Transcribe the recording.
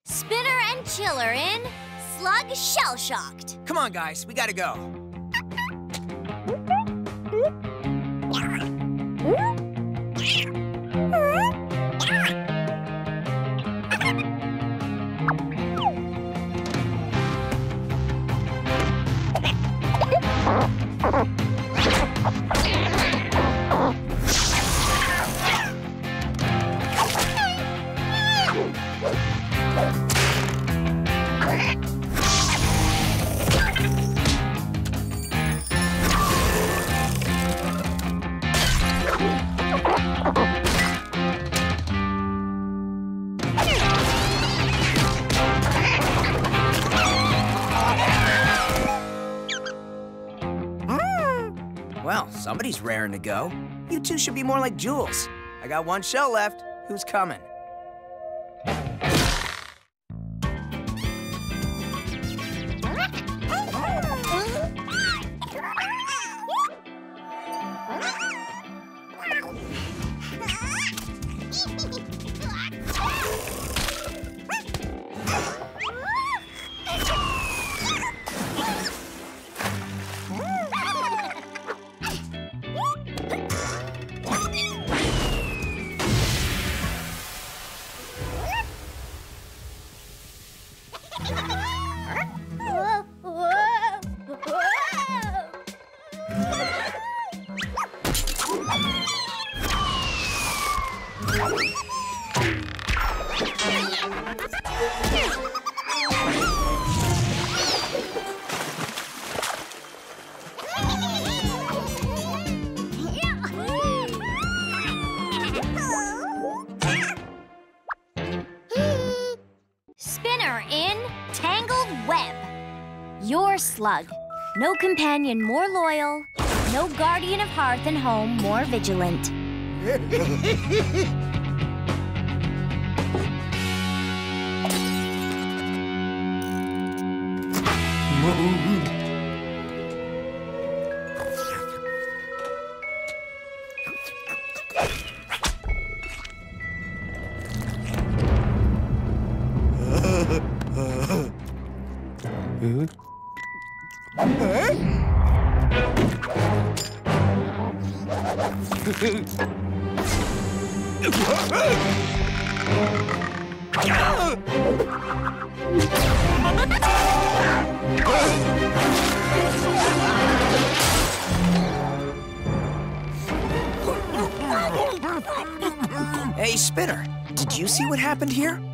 Spinner and Chiller in Slug Shell-Shocked. Come on, guys, we gotta go. Well, somebody's raring to go. You two should be more like Jules. I got one shell left. Who's coming? Spinner in Tangled Web. Your slug. No companion more loyal. No guardian of hearth and home more vigilant. Hey, Spinner, did you see what happened here?